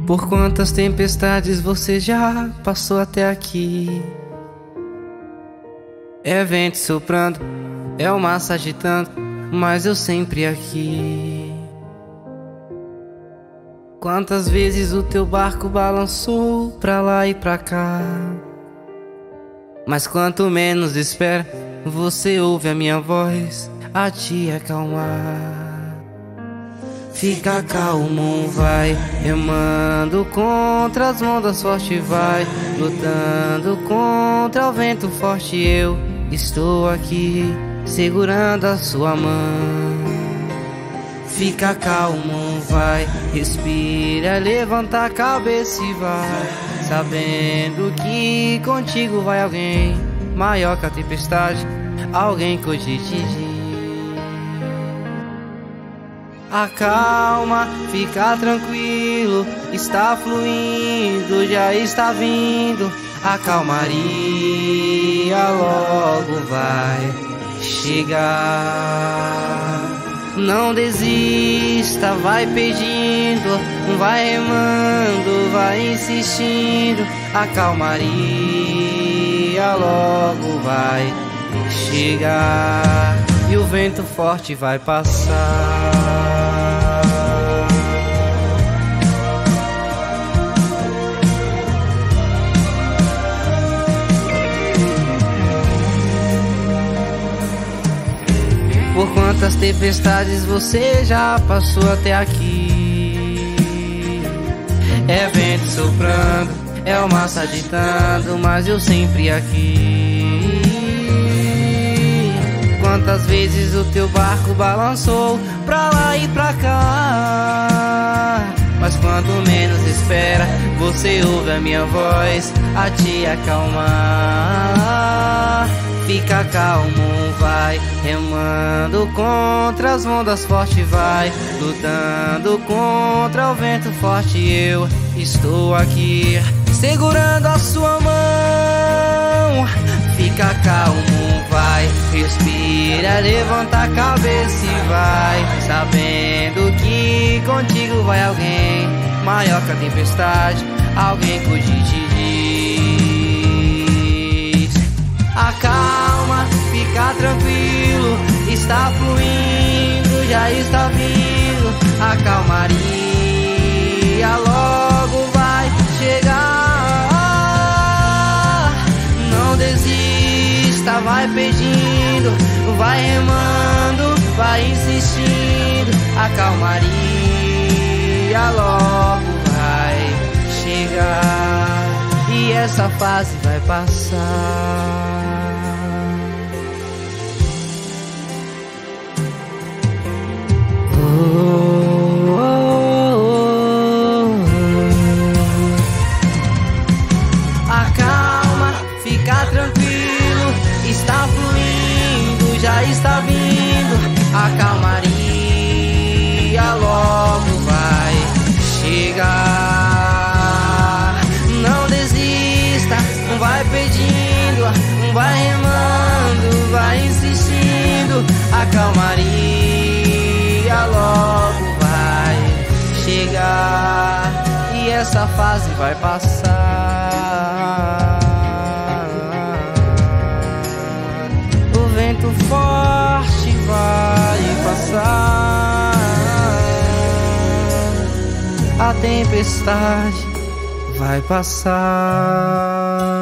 Por quantas tempestades você já passou até aqui? É vento soprando, é o mar se agitando, mas eu sempre aqui. Quantas vezes o teu barco balançou pra lá e pra cá, mas quanto menos espera, você ouve a minha voz a te acalmar. Fica calmo, vai remando contra as ondas forte, vai lutando contra o vento forte. Eu estou aqui segurando a sua mão. Fica calmo, vai, respira, levanta a cabeça e vai, sabendo que contigo vai alguém maior que a tempestade, alguém que hoje te diz. Acalma, fica tranquilo, está fluindo, já está vindo. A calmaria logo vai chegar. Não desista, vai pedindo, vai remando, vai insistindo. A calmaria logo vai chegar e o vento forte vai passar. Por quantas tempestades você já passou até aqui? É vento soprando, é o mar se agitando, mas eu sempre aqui. Quantas vezes o teu barco balançou pra lá e pra cá, mas quanto menos espera, você ouve a minha voz a te acalmar. Fica calmo, vai remando contra as ondas forte, vai lutando contra o vento forte. Eu estou aqui segurando a sua mão. Fica calmo, vai, respira, levanta a cabeça e vai, sabendo que contigo vai alguém maior que a tempestade, alguém que hoje te diz. Acalma, fica tranquilo, está fluindo, já está vindo. A calmaria logo vai chegar. Não desista, vai pedindo, vai remando, vai insistindo. A calmaria logo vai chegar e essa fase vai passar. Acalma, fica tranquilo, está fluindo, já está vindo. A calmaria logo vai chegar. Não desista, vai pedindo, vai remando, vai insistindo. A calmaria logo vai chegar e essa fase vai passar. O vento forte vai passar, a tempestade vai passar.